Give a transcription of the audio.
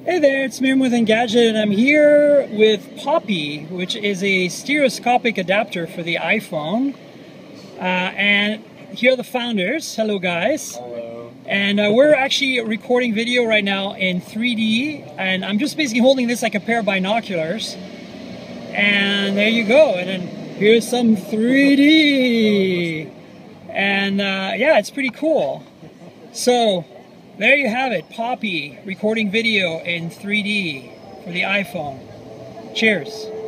Hey there, it's More Engadget, and I'm here with Poppy, which is a stereoscopic adapter for the iPhone. And here are the founders. Hello, guys. Hello. And we're actually recording video right now in 3D, and I'm just basically holding this like a pair of binoculars. And there you go. And then here's some 3D. And yeah, it's pretty cool. So there you have it, Poppy recording video in 3D for the iPhone. Cheers.